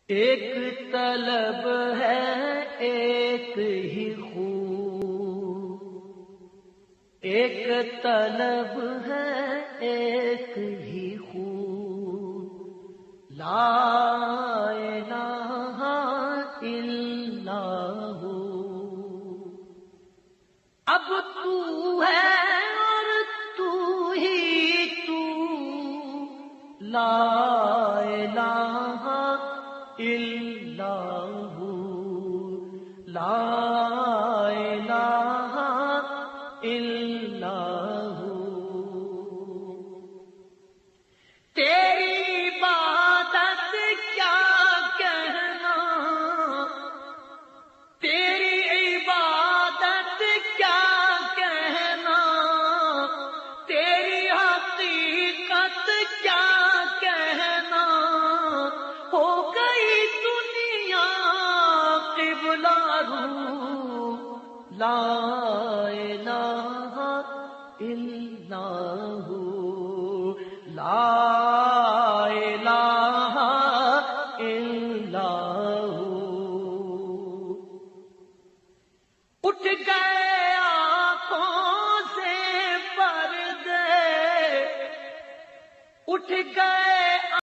ایک طلب ہے ایک ہی خو، ایک طلب ہے ایک ہی خو، لا الہ الا ہو۔ اب تو ہے اور تو ہی تو، لا الہ الا ہو، لا الہ الا ہو۔ تیری عبادت کیا کہنا، تیری عبادت کیا کہنا، تیری حقیقت کیا کہنا، ہو گئی دنیا قبلہ رو، لا